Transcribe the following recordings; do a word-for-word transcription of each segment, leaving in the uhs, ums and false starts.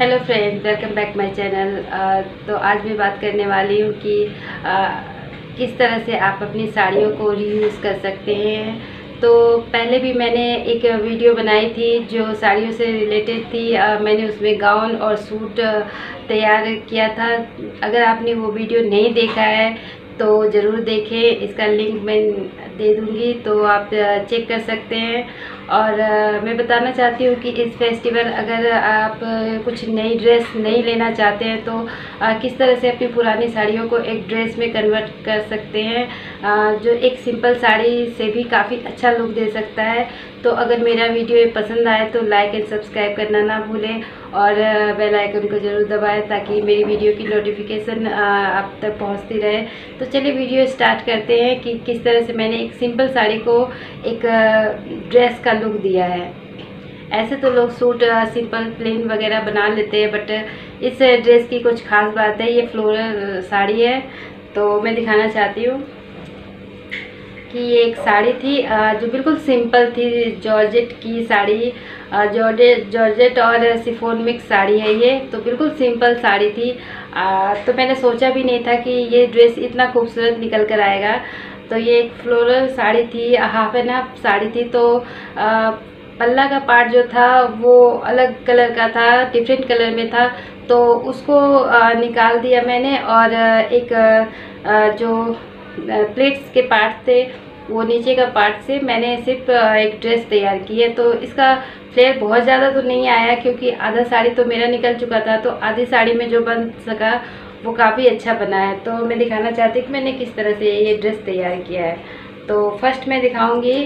Hello friends, welcome back my channel. तो आज मैं बात करने वाली हूँ कि आ, किस तरह से आप अपनी साड़ियों को रीयूज़ कर सकते हैं। तो पहले भी मैंने एक वीडियो बनाई थी जो साड़ियों से रिलेटेड थी। आ, मैंने उसमें गाउन और सूट तैयार किया था। अगर आपने वो वीडियो नहीं देखा है तो ज़रूर देखें, इसका लिंक मैं दे दूँगी तो आप चेक कर सकते हैं। और मैं बताना चाहती हूँ कि इस फेस्टिवल अगर आप कुछ नई ड्रेस नहीं लेना चाहते हैं तो किस तरह से अपनी पुरानी साड़ियों को एक ड्रेस में कन्वर्ट कर सकते हैं, जो एक सिंपल साड़ी से भी काफ़ी अच्छा लुक दे सकता है। तो अगर मेरा वीडियो पसंद आए तो लाइक एंड सब्सक्राइब करना ना भूलें और बेल आइकन को ज़रूर दबाएं ताकि मेरी वीडियो की नोटिफिकेशन आप तक पहुंचती रहे। तो चलिए वीडियो स्टार्ट करते हैं कि किस तरह से मैंने एक सिंपल साड़ी को एक ड्रेस का लुक दिया है। ऐसे तो लोग सूट सिंपल प्लेन वगैरह बना लेते हैं, बट इस ड्रेस की कुछ खास बात है। ये फ्लोरल साड़ी है, तो मैं दिखाना चाहती हूँ कि ये एक साड़ी थी जो बिल्कुल सिंपल थी। जॉर्जेट की साड़ी, जॉर्जेट जॉर्जेट और शिफॉन मिक्स साड़ी है ये, तो बिल्कुल सिंपल साड़ी थी। तो मैंने सोचा भी नहीं था कि ये ड्रेस इतना खूबसूरत निकल कर आएगा। तो ये एक फ्लोरल साड़ी थी, हाफ एंड हाफ साड़ी थी। तो आ, पल्ला का पार्ट जो था वो अलग कलर का था, डिफरेंट कलर में था, तो उसको आ, निकाल दिया मैंने। और एक आ, जो प्लेट्स के पार्ट थे वो नीचे का पार्ट से मैंने सिर्फ एक ड्रेस तैयार की है। तो इसका फ्लेयर बहुत ज़्यादा तो नहीं आया क्योंकि आधा साड़ी तो मेरा निकल चुका था, तो आधी साड़ी में जो बन सका वो काफ़ी अच्छा बना है। तो मैं दिखाना चाहती हूँ कि मैंने किस तरह से ये ड्रेस तैयार किया है। तो फर्स्ट मैं दिखाऊंगी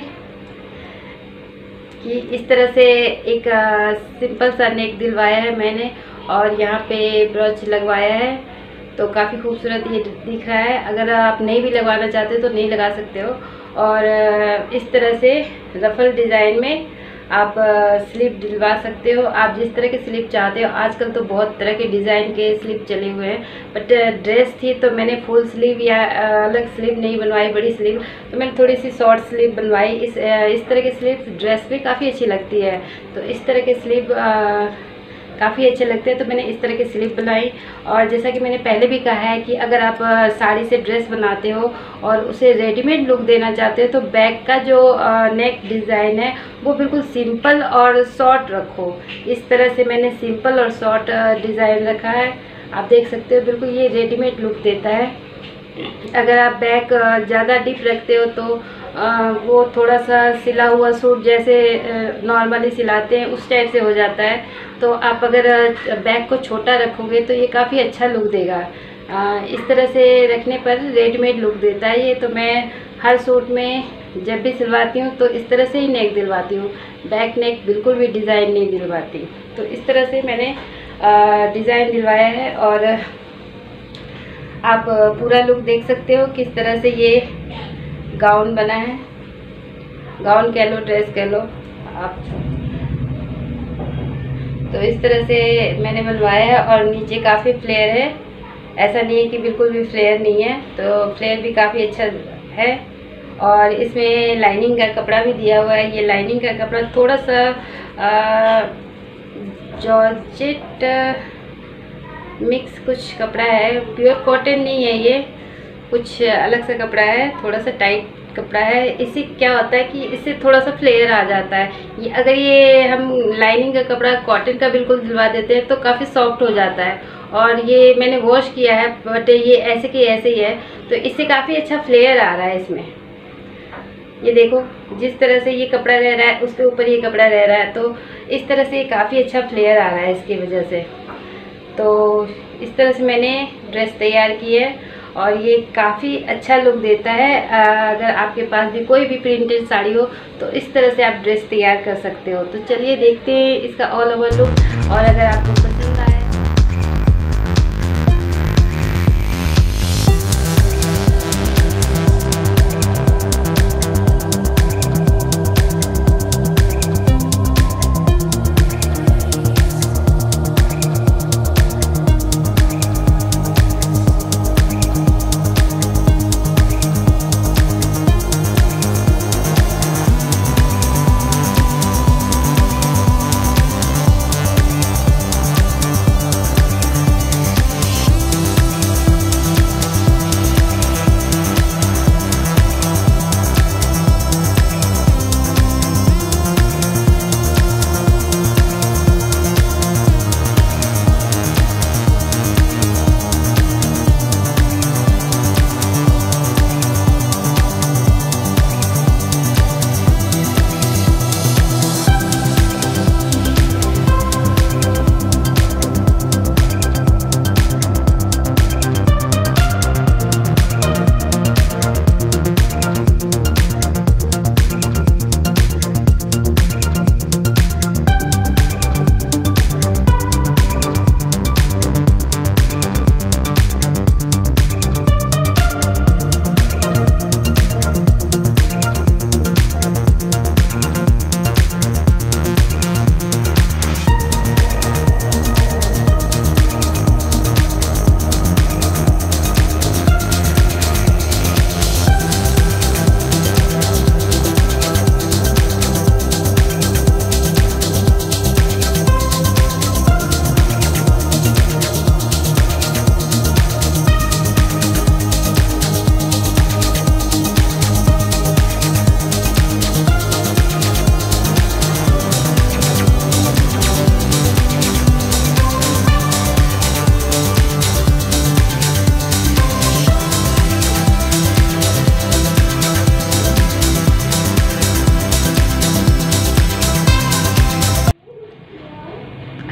कि इस तरह से एक सिंपल सा नेक दिलवाया है मैंने और यहाँ पे ब्रोच लगवाया है। तो काफ़ी खूबसूरत ये दिख रहा है। अगर आप नहीं भी लगवाना चाहते तो नहीं लगा सकते हो। और इस तरह से रफल डिज़ाइन में आप स्लीव दिलवा सकते हो, आप जिस तरह के स्लीव चाहते हो। आजकल तो बहुत तरह के डिज़ाइन के स्लीव चले हुए हैं, बट ड्रेस थी तो मैंने फुल स्लीव या अलग स्लीव नहीं बनवाई, बड़ी स्लीव। तो मैंने थोड़ी सी शॉर्ट स्लीव बनवाई। इस इस तरह की स्लीव ड्रेस भी काफ़ी अच्छी लगती है। तो इस तरह के स्लीव काफ़ी अच्छे लगते हैं, तो मैंने इस तरह की स्लीव बनाई। और जैसा कि मैंने पहले भी कहा है कि अगर आप साड़ी से ड्रेस बनाते हो और उसे रेडीमेड लुक देना चाहते हो तो बैक का जो नेक डिज़ाइन है वो बिल्कुल सिंपल और शॉर्ट रखो। इस तरह से मैंने सिंपल और शॉर्ट डिज़ाइन रखा है। आप देख सकते हो बिल्कुल ये रेडीमेड लुक देता है। अगर आप बैक ज़्यादा डीप रखते हो तो आ, वो थोड़ा सा सिला हुआ सूट जैसे नॉर्मली सिलाते हैं उस टाइप से हो जाता है। तो आप अगर बैक को छोटा रखोगे तो ये काफ़ी अच्छा लुक देगा। आ, इस तरह से रखने पर रेडीमेड लुक देता है ये। तो मैं हर सूट में जब भी सिलवाती हूँ तो इस तरह से ही नेक दिलवाती हूँ, बैक नेक बिल्कुल भी डिज़ाइन नहीं दिलवाती। तो इस तरह से मैंने डिज़ाइन दिलवाया है और आप पूरा लुक देख सकते हो किस तरह से ये गाउन बना है। गाउन कह लो, ड्रेस कह लो आप। तो इस तरह से मैंने बनवाया है और नीचे काफ़ी फ्लेयर है, ऐसा नहीं है कि बिल्कुल भी फ्लेयर नहीं है। तो फ्लेयर भी काफ़ी अच्छा है। और इसमें लाइनिंग का कपड़ा भी दिया हुआ है। ये लाइनिंग का कपड़ा थोड़ा सा जॉर्जेट मिक्स कुछ कपड़ा है, प्योर कॉटन नहीं है, ये कुछ अलग सा कपड़ा है, थोड़ा सा टाइट कपड़ा है। इससे क्या होता है कि इससे थोड़ा सा फ्लेयर आ जाता है। ये अगर ये हम लाइनिंग का कपड़ा कॉटन का बिल्कुल दिलवा देते हैं तो काफ़ी सॉफ्ट हो जाता है। और ये मैंने वॉश किया है बट ये ऐसे के ऐसे ही है, तो इससे काफ़ी अच्छा फ्लेयर आ रहा है इसमें। ये देखो जिस तरह से ये कपड़ा रह रहा है उसके ऊपर ये कपड़ा रह रहा है, तो इस तरह से काफ़ी अच्छा फ्लेयर आ रहा है इसकी वजह से। तो इस तरह से मैंने ड्रेस तैयार की है और ये काफ़ी अच्छा लुक देता है। अगर आपके पास भी कोई भी प्रिंटेड साड़ी हो तो इस तरह से आप ड्रेस तैयार कर सकते हो। तो चलिए देखते हैं इसका ऑल ओवर लुक। और अगर आपको पसंद आए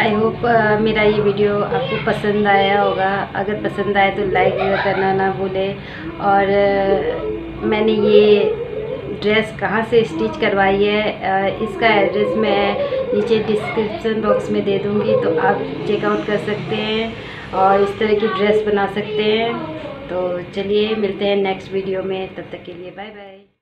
आई होप मेरा ये वीडियो आपको पसंद आया होगा। अगर पसंद आए तो लाइक करना ना भूलें। और uh, मैंने ये ड्रेस कहाँ से स्टिच करवाई है इसका एड्रेस मैं नीचे डिस्क्रिप्शन बॉक्स में दे दूँगी, तो आप चेकआउट कर सकते हैं और इस तरह की ड्रेस बना सकते हैं। तो चलिए मिलते हैं नेक्स्ट वीडियो में, तब तक के लिए बाय बाय।